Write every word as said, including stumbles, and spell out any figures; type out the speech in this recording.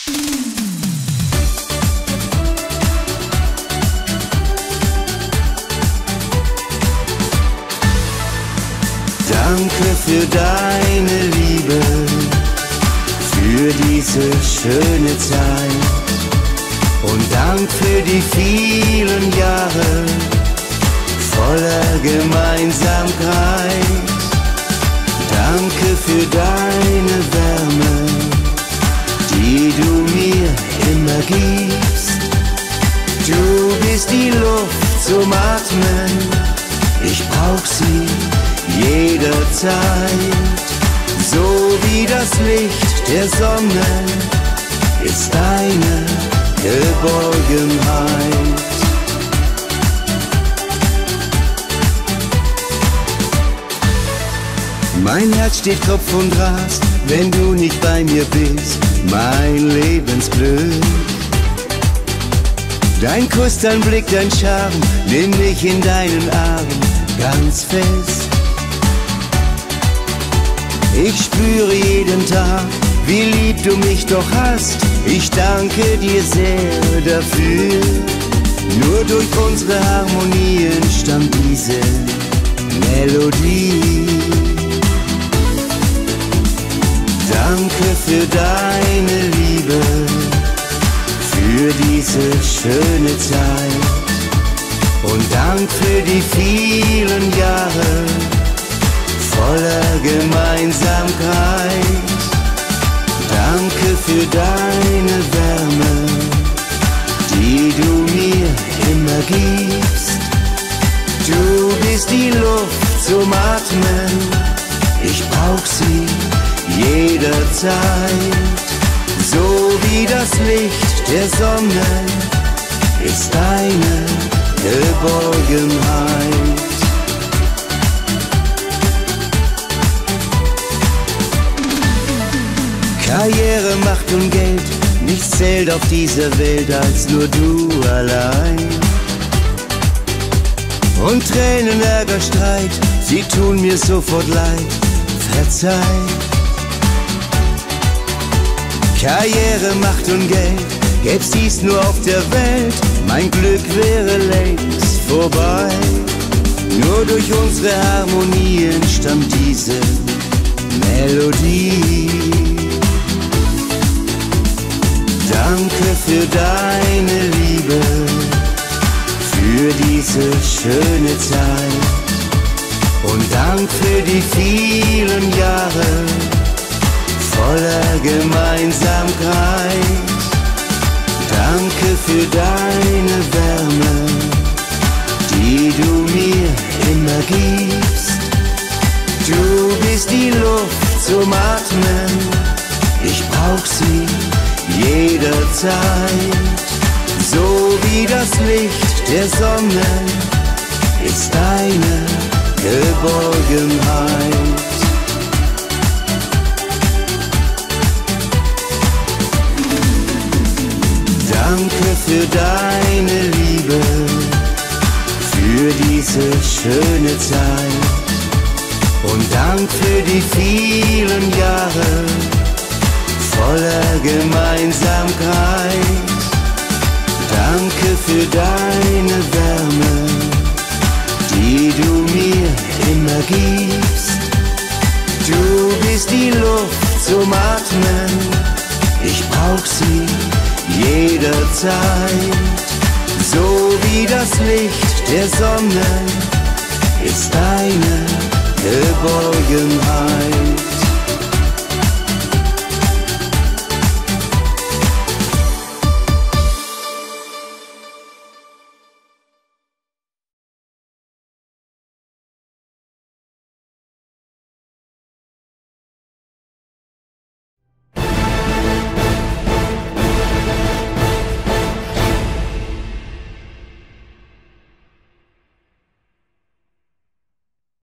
Danke für deine Liebe, für diese schöne Zeit und Dank für die vielen Jahre voller Gemeinsamkeit. Danke für deine Wärme, die du mir immer gibst. Du bist die Luft zum Atmen, ich brauch sie jederzeit, so wie das Licht der Sonne ist deine Geborgenheit. Mein Herz steht Kopf und rast, wenn du nicht bei mir bist, mein Lebensglück. Dein Kuss, dein Blick, dein Charme, nimm mich in deinen Arm ganz fest. Ich spüre jeden Tag, wie lieb du mich doch hast. Ich danke dir sehr dafür. Nur durch unsere Harmonien stammt diese Melodie. Danke für deine Liebe, für diese schöne Zeit und Dank für die vielen Jahre voller Gemeinsamkeit. Danke für deine Wärme, die du mir immer gibst. Du bist die Luft zum Atmen, ich brauch sie jederzeit, so wie das Licht der Sonne ist deine Geborgenheit. Karriere, Macht und Geld, nichts zählt auf dieser Welt als nur du allein. Und Tränen, Ärger, Streit, sie tun mir sofort leid, verzeih. Karriere, Macht und Geld, gäb's dies nur auf der Welt, mein Glück wäre längst vorbei. Nur durch unsere Harmonien stammt diese Melodie. Danke für deine Liebe, für diese schöne Zeit und Dank für die vielen Jahre voller Gemeinsamkeit. Danke für deine Wärme, die du mir immer gibst. Du bist die Luft zum Atmen, ich brauch sie jederzeit, so wie das Licht der Sonne ist deine Geborgenheit. Danke für deine Liebe, für diese schöne Zeit und Dank für die vielen Jahre voller Gemeinsamkeit. Danke für deine Wärme, die du mir immer gibst. Du bist die Luft zum Atmen, ich brauch sie jederzeit, so wie das Licht der Sonne ist deine Geborgenheit.